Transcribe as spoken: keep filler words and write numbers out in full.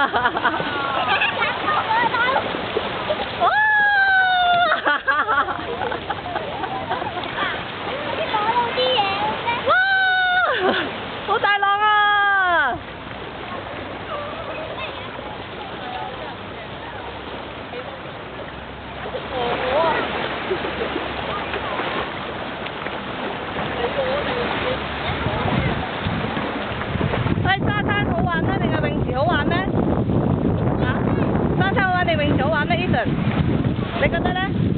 哇！哇！好大浪啊！喂，沙灘好玩咩？定係泳池好玩咩？啊？沙灘好玩定泳池好玩咩 ？Ethan，你覺得咧？